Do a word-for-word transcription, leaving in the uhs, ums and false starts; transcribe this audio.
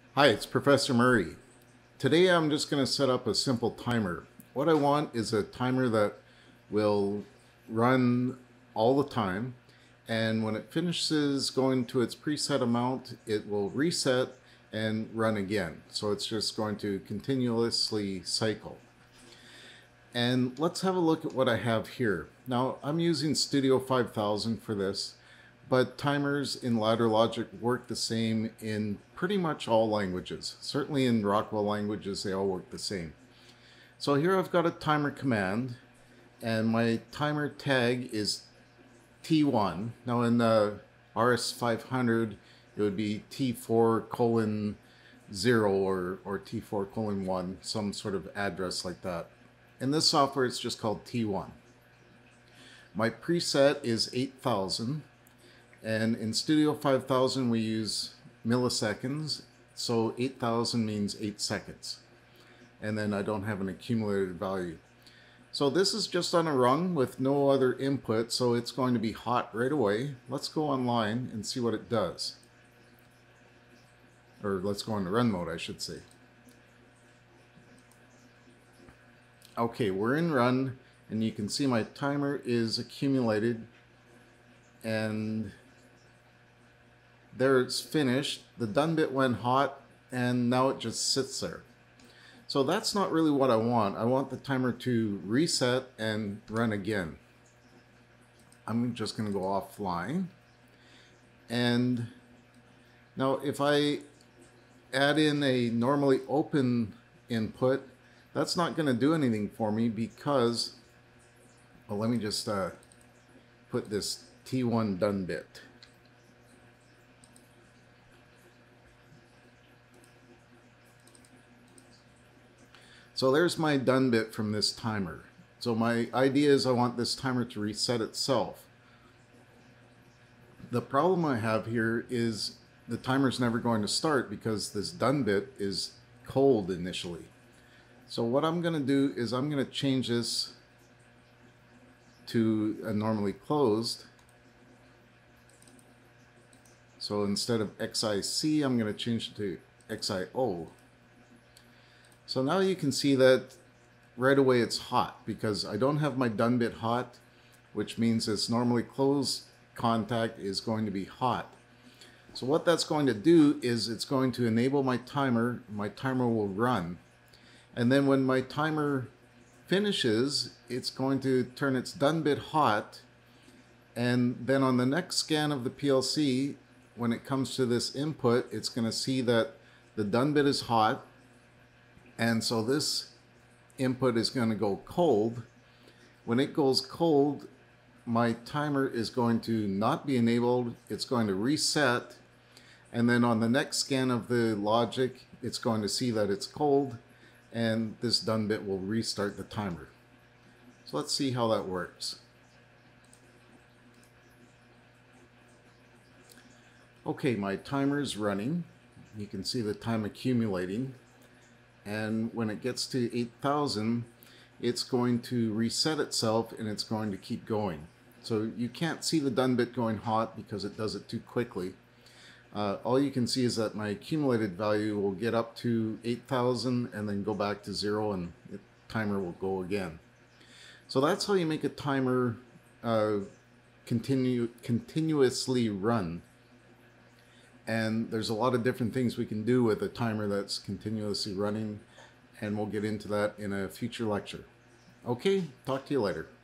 Hi, it's Professor Murray. Today I'm just going to set up a simple timer. What I want is a timer that will run all the time, and when it finishes going to its preset amount, it will reset and run again. So it's just going to continuously cycle. And let's have a look at what I have here. Now I'm using Studio five thousand for this, but timers in ladder logic work the same in pretty much all languages. Certainly in Rockwell languages, they all work the same. So here I've got a timer command, and my timer tag is T one. Now in the R S five hundred, it would be T four colon zero or, or T four colon one, some sort of address like that. In this software, it's just called T one. My preset is eight thousand. And in Studio five thousand, we use milliseconds, so eight thousand means eight seconds. And then I don't have an accumulated value. So this is just on a rung with no other input, so it's going to be hot right away. Let's go online and see what it does. Or let's go into run mode, I should say. Okay, we're in run, and you can see my timer is accumulated, and there it's finished. The done bit went hot, and now it just sits there. So that's not really what I want. I want the timer to reset and run again. I'm just going to go offline. And now if I add in a normally open input, that's not going to do anything for me because, well, let me just uh, put this T one done bit. So there's my done bit from this timer. So my idea is I want this timer to reset itself. The problem I have here is the timer's never going to start because this done bit is cold initially. So what I'm going to do is I'm going to change this to a normally closed. So instead of X I C, I'm going to change it to X I O. So now you can see that right away it's hot because I don't have my done bit hot, which means this normally closed contact is going to be hot. So what that's going to do is it's going to enable my timer. My timer will run. And then when my timer finishes, it's going to turn its done bit hot. And then on the next scan of the P L C, when it comes to this input, it's going to see that the done bit is hot. And so this input is going to go cold. When it goes cold, my timer is going to not be enabled. It's going to reset. And then on the next scan of the logic, it's going to see that it's cold. And this done bit will restart the timer. So let's see how that works. Okay, my timer's running. You can see the time accumulating. And when it gets to eight thousand, it's going to reset itself and it's going to keep going. So you can't see the done bit going hot because it does it too quickly. Uh, all you can see is that my accumulated value will get up to eight thousand and then go back to zero, and the timer will go again. So that's how you make a timer uh, continue continuously run. And there's a lot of different things we can do with a timer that's continuously running, and we'll get into that in a future lecture. Okay, talk to you later.